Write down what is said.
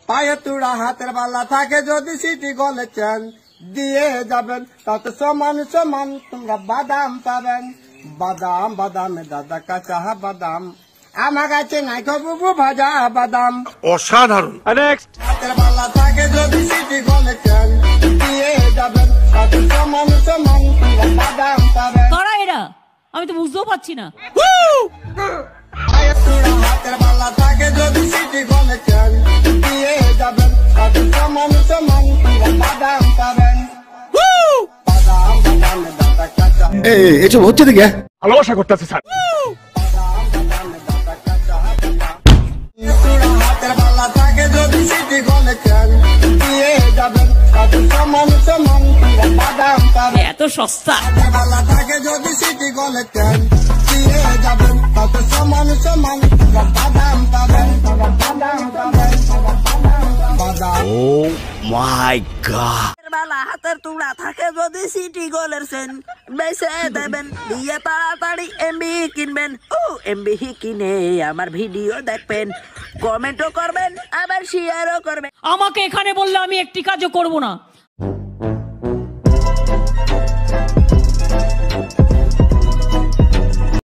পায়ে তুড়া হাতের বালা থাকে যদি সিটি গোল্ডের চেন দিয়ে যাবেন তাতে সমান সমান তোমরা বাদাম পাবেন। বাদাম বাদামে দাদা কাঁচা বাদাম, আমার কাছে নাই বুবু ভাজা বাদাম। অসাধারণ। হাতের বালা থাকে যদি সিটি গোল্ডের চেন দিয়ে যাবেন তাতে সমান সমান তোমরা বাদাম পাবেন। কারা এরা আমি তো বুঝতেও পারছি না। হাতের বালা থাকে যদি সিটি গোল্ডের চেন দিয়ে যাবেন তাতে সমান সমান তোমরা বাদাম পাবেন। বাদাম বাদামে দাদা কাঁচা এসব হচ্ছে দেখে ভালোবাসা করতেছে স্যার। হাতের বালা থাকে যদি সিটি গোল্ডের চেন দিয়ে যাবেন তাতে সমান সমান তোমরা বাদাম পাবেন। এত সস্তা। হাতের বালা থাকে যদি সিটি গোল্ডের চেন দিয়ে যাবেন তাতে সমান সমান তোমরা বাদাম পাবেন। বাদাম পাবেন বাদাম। Oh my god. বালা হাতের টুকরা থাকে যদি সিটি গোল্ডের চেন বেচে দেবেন, দিয়ে তাড়াতাড়ি এমবি কিনবেন। ও এমবি কিনে আমার ভিডিও দেখবেন, কমেন্টও করবেন আবার শেয়ারও করবেন। আমাকে এখানে বললে আমি একটি কাজও করব না।